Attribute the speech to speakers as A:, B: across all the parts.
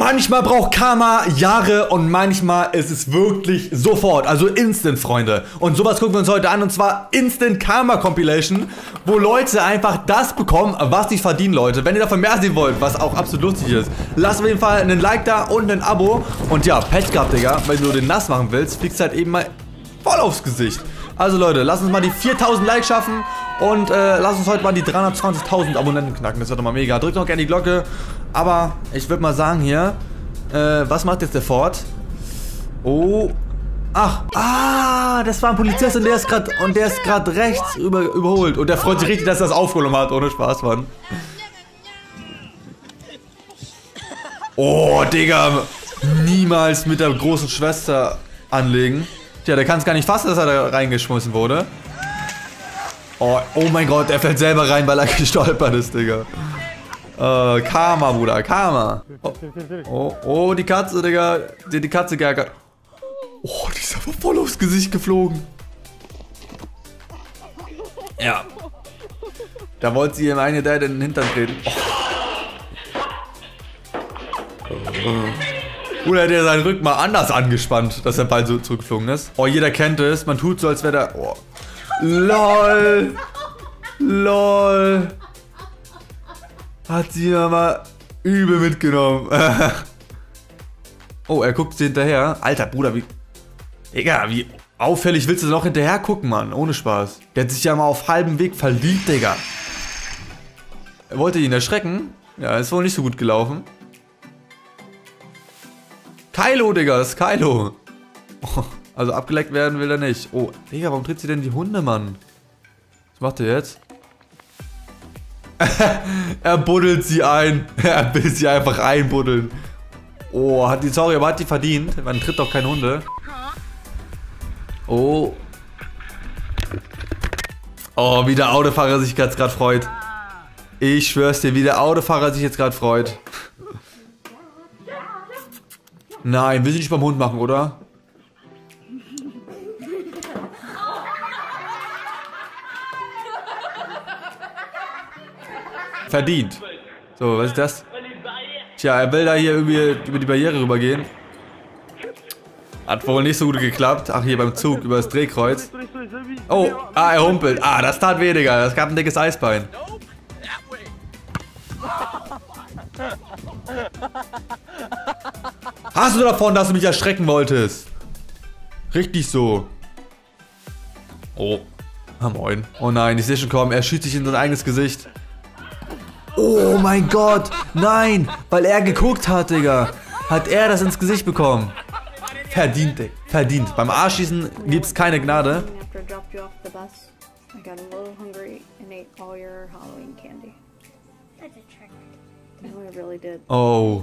A: Manchmal braucht Karma Jahre und manchmal ist es wirklich sofort. Also instant, Freunde. Und sowas gucken wir uns heute an. Und zwar Instant Karma Compilation, wo Leute einfach das bekommen, was sie verdienen, Leute. Wenn ihr davon mehr sehen wollt, was auch absolut lustig ist, lasst auf jeden Fall einen Like da und ein Abo. Und ja, Pech gehabt, Digga. Wenn du den nass machen willst, fliegst halt eben mal voll aufs Gesicht. Also Leute, lasst uns mal die 4000 Likes schaffen. Und lasst uns heute mal die 320.000 Abonnenten knacken. Das wird doch mal mega. Drückt noch gerne die Glocke. Aber ich würde mal sagen hier, was macht jetzt der Ford? Oh. Ach. Das war ein Polizist und der ist gerade rechts überholt. Und der freut sich richtig, dass er das aufgeholt hat. Ohne Spaß, Mann. Oh, Digga. Niemals mit der großen Schwester anlegen. Tja, der kann es gar nicht fassen, dass er da reingeschmissen wurde. Oh mein Gott, er fällt selber rein, weil er gestolpert ist, Digga. Karma, Bruder, Karma. Oh, die Katze, Digga. Die Katze geärgert. Oh, die ist aber voll aufs Gesicht geflogen. Ja. Da wollte sie ihm eine in den Hintern treten. Oder hat er seinen Rücken mal anders angespannt, dass der Ball so zurückgeflogen ist. Oh, jeder kennt es. Man tut so, als wäre der... Oh. LOL. LOL. Hat sie aber übel mitgenommen. Oh, er guckt sie hinterher. Alter, Bruder, wie... Digga, wie auffällig willst du noch hinterher gucken, Mann? Ohne Spaß. Der hat sich ja mal auf halbem Weg verliebt, Digga. Er wollte ihn erschrecken. Ja, ist wohl nicht so gut gelaufen. Kylo, Digga, das ist Kylo. Oh, also abgeleckt werden will er nicht. Oh, Digga, warum tritt sie denn die Hunde, Mann? Was macht er jetzt? Er buddelt sie ein. Er will sie einfach einbuddeln. Oh, sorry, aber hat die verdient. Man tritt doch keine Hunde. Oh. Oh, wie der Autofahrer sich jetzt gerade freut. Ich schwör's dir, wie der Autofahrer sich jetzt gerade freut. Nein, will sie nicht beim Hund machen, oder? Verdient. So, was ist das? Tja, er will da hier irgendwie über die Barriere rübergehen. Hat wohl nicht so gut geklappt. Ach, hier beim Zug, über das Drehkreuz. Oh, er humpelt. Das tat weh, Digga. Das gab ein dickes Eisbein. Hast du davon, dass du mich erschrecken wolltest? Richtig so. Oh. Moin. Oh nein, ich sehe schon kommen. Er schießt sich in sein eigenes Gesicht. Oh mein Gott. Nein. Weil er geguckt hat, Digga. Hat er das ins Gesicht bekommen. Verdient, Digga. Verdient. Beim Arschschießen gibt es keine Gnade. Oh.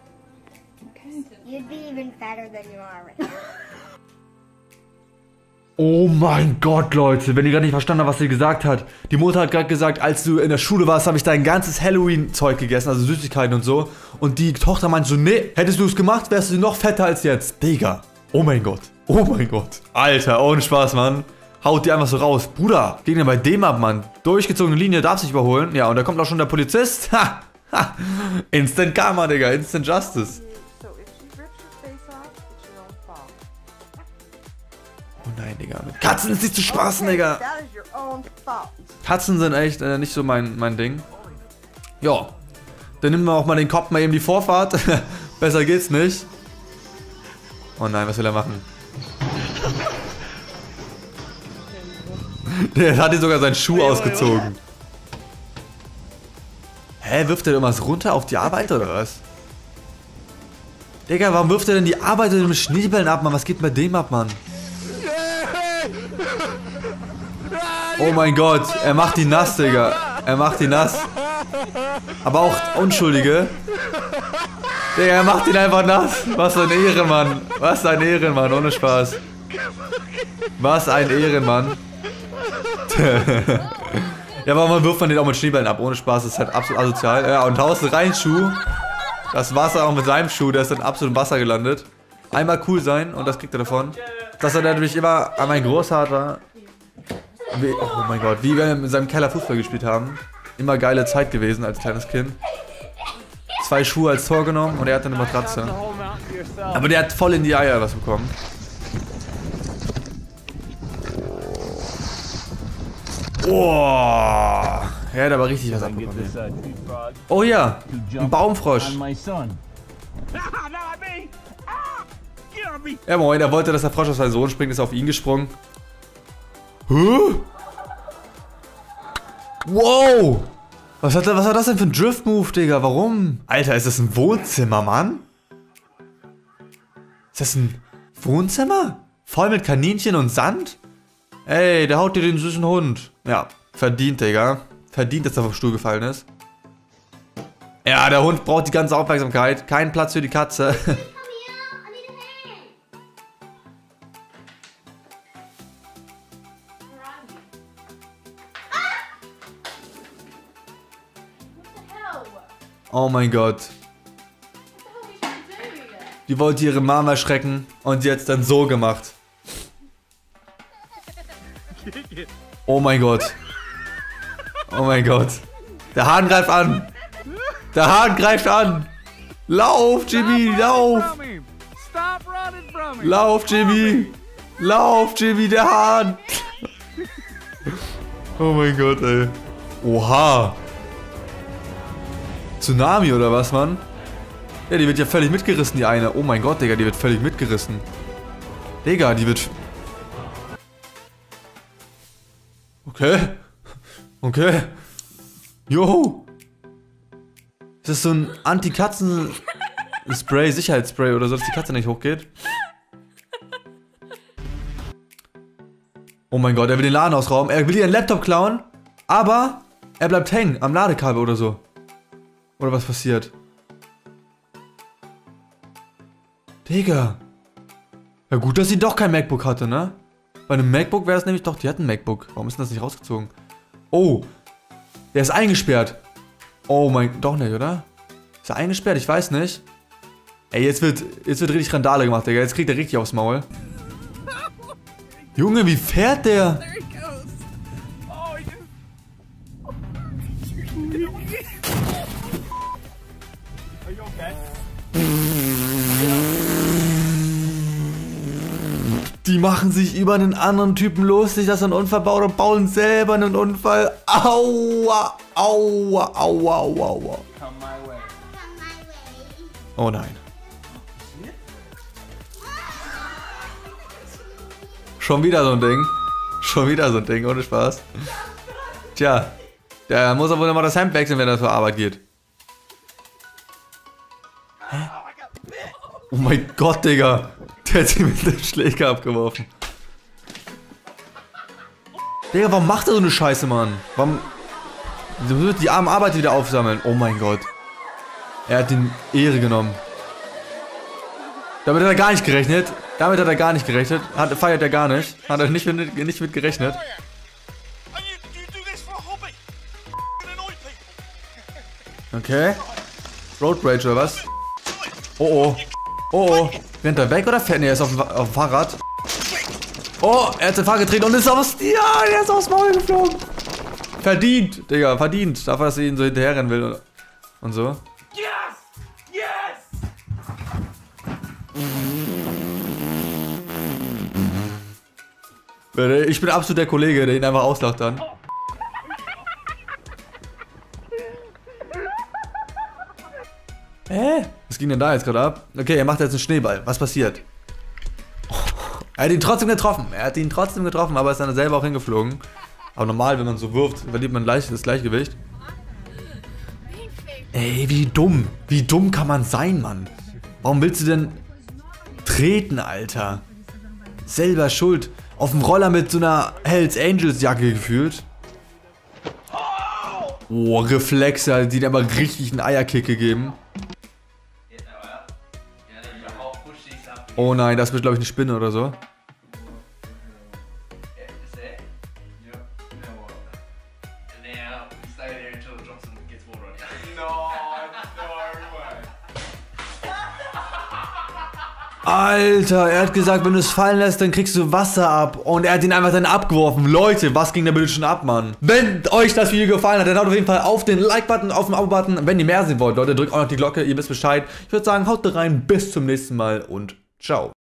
A: Oh mein Gott, Leute, wenn ihr gerade nicht verstanden habt, was sie gesagt hat. Die Mutter hat gerade gesagt, als du in der Schule warst, habe ich dein ganzes Halloween-Zeug gegessen, also Süßigkeiten und so. Und die Tochter meinte so, nee, hättest du es gemacht, wärst du noch fetter als jetzt. Digga. Oh mein Gott. Oh mein Gott. Alter, ohne Spaß, Mann. Haut die einfach so raus. Bruder, gegen den bei dem ab, Mann. Durchgezogene Linie, darf sich überholen. Ja, und da kommt auch schon der Polizist. Ha. Ha. Instant Karma, Digga. Instant Justice. Oh nein, Digga. Mit Katzen ist nicht zu spaßen, Digga. Katzen sind echt nicht so mein Ding. Ja. Dann nehmen wir auch mal den Kopf mal eben die Vorfahrt. Besser geht's nicht. Oh nein, was will er machen? Der hat hier sogar seinen Schuh ausgezogen. Hä, wirft der irgendwas runter auf die Arbeiter oder was? Digga, warum wirft er denn die Arbeiter mit Schneebällen ab, Mann? Was geht bei dem ab, Mann? Oh mein Gott, er macht die nass, Digga. Er macht die nass. Aber auch Unschuldige. Digga, er macht ihn einfach nass. Was ein Ehrenmann. Was ein Ehrenmann, ohne Spaß. Was ein Ehrenmann. Ja, warum wirft man den auch mit Schneebällen ab? Ohne Spaß, das ist halt absolut asozial. Ja, und haust rein Schuh. Das Wasser auch mit seinem Schuh, der ist dann absolut im Wasser gelandet. Einmal cool sein und das kriegt er davon. Das hat er nämlich immer an meinen Großvater. Oh mein Gott, wie wir in seinem Keller Fußball gespielt haben. Immer geile Zeit gewesen als kleines Kind. 2 Schuhe als Tor genommen und er hat eine Matratze. Aber der hat voll in die Eier was bekommen. Oh, er hat aber richtig was abbekommen. Oh ja, ein Baumfrosch. Ja moin, er wollte, dass der Frosch auf seinen Sohn springt, ist auf ihn gesprungen. Huh? Wow! Was war das denn für ein Drift-Move, Digga? Warum? Alter, ist das ein Wohnzimmer, Mann? Ist das ein Wohnzimmer? Voll mit Kaninchen und Sand? Ey, der haut dir den süßen Hund. Ja, verdient, Digga. Verdient, dass er vom Stuhl gefallen ist. Ja, der Hund braucht die ganze Aufmerksamkeit. Kein Platz für die Katze. Oh mein Gott. Die wollte ihre Mama schrecken und sie hat es dann so gemacht. Oh mein Gott. Oh mein Gott. Der Hahn greift an. Der Hahn greift an. Lauf, Jimmy, lauf. Lauf, Jimmy. Lauf, Jimmy, der Hahn. Oh mein Gott, ey. Oha. Tsunami oder was, Mann? Ja, die wird ja völlig mitgerissen, die eine. Oh mein Gott, Digga, die wird völlig mitgerissen. Digga, die wird... Okay. Okay. Joho. Ist das so ein Anti-Katzen-Spray, Sicherheitsspray oder so, dass die Katze nicht hochgeht? Oh mein Gott, er will den Laden ausrauben. Er will ihren Laptop klauen, aber er bleibt hängen am Ladekabel oder so. Oder was passiert? Digga. Ja gut, dass sie doch kein MacBook hatte, ne? Bei einem MacBook wäre es nämlich doch, die hat ein MacBook. Warum ist denn das nicht rausgezogen? Oh. Der ist eingesperrt. Oh mein, doch nicht, oder? Ist er eingesperrt? Ich weiß nicht. Ey, jetzt wird richtig Randale gemacht, Digga. Jetzt kriegt er richtig aufs Maul. Junge, wie fährt der? Die machen sich über einen anderen Typen lustig, dass er einen Unfall baut und bauen selber einen Unfall. Aua, aua, aua, aua, aua. Oh nein. Schon wieder so ein Ding. Schon wieder so ein Ding, ohne Spaß. Tja, der muss aber wohl nochmal das Hemd wechseln, wenn er zur Arbeit geht. Hä? Oh mein Gott, Digga. Der hat sie mit dem Schläger abgeworfen. Digga, warum macht er so eine Scheiße, Mann? Warum... Die armen Arbeiter wieder aufsammeln. Oh mein Gott. Er hat den Ehre genommen. Damit hat er gar nicht gerechnet. Feiert er gar nicht. Hat er nicht mit gerechnet. Okay. Road Rage oder was? Oh oh. Oh oh. Rennt er weg oder fährt? Ne, er ist auf dem Fahrrad. Oh, er hat den Fahrrad getreten und ist aufs... Ja, der ist aufs Maul geflogen. Verdient, Digga, verdient. Dafür, dass er ihn so hinterherrennen will und so. Yes! Yes! Ich bin absolut der Kollege, der ihn einfach auslacht dann. Hä? Was ging denn da jetzt gerade ab? Okay, er macht jetzt einen Schneeball. Was passiert? Er hat ihn trotzdem getroffen. Aber ist dann selber auch hingeflogen. Aber normal, wenn man so wirft, verliert man leicht das Gleichgewicht. Ey, wie dumm. Wie dumm kann man sein, Mann? Warum willst du denn treten, Alter? Selber schuld. Auf dem Roller mit so einer Hells Angels Jacke gefühlt. Oh, Reflexe, die dir aber richtig einen Eierkick gegeben. Oh nein, das wird glaube ich eine Spinne oder so. Alter, er hat gesagt, wenn du es fallen lässt, dann kriegst du Wasser ab. Und er hat ihn einfach dann abgeworfen. Leute, was ging da bitte schon ab, Mann? Wenn euch das Video gefallen hat, dann haut auf jeden Fall auf den Like-Button, auf den Abo-Button. Wenn ihr mehr sehen wollt, Leute, drückt auch noch die Glocke, ihr wisst Bescheid. Ich würde sagen, haut rein, bis zum nächsten Mal und ciao.